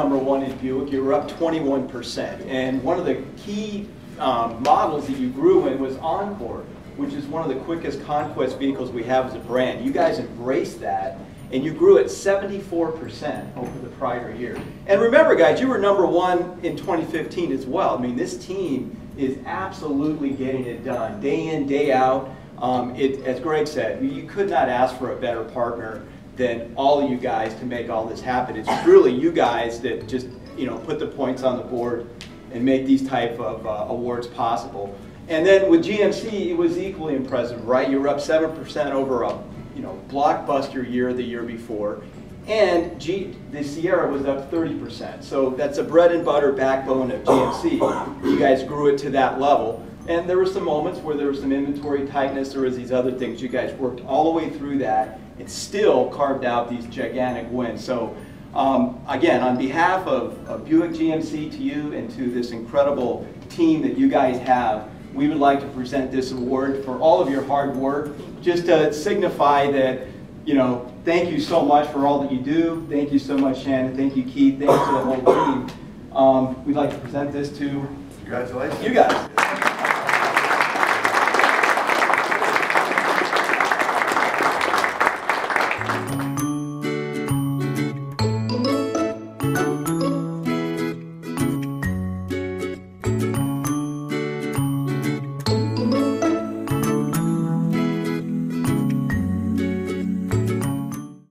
number one in Buick. You were up 21%. And one of the key models that you grew in was Encore, which is one of the quickest conquest vehicles we have as a brand. You guys embraced that, and you grew at 74% over the prior year. And remember, guys, you were number one in 2015 as well. I mean, this team is absolutely getting it done, day in, day out. As Greg said, you could not ask for a better partner than all of you guys to make all this happen. It's really you guys that just, you know, put the points on the board and make these type of awards possible. And then with GMC, it was equally impressive, right? You were up 7% over a, you know, blockbuster year the year before. And the Sierra was up 30%. So that's a bread and butter backbone of GMC. You guys grew it to that level. And there were some moments where there was some inventory tightness, there was these other things. You guys worked all the way through that and still carved out these gigantic wins. So again, on behalf of Buick GMC, to you and to this incredible team that you guys have, we would like to present this award for all of your hard work, just to signify that, you know, thank you so much for all that you do. Thank you so much, Shannon. Thank you, Keith. Thanks to the whole team. We'd like to present this to Congratulations. you guys.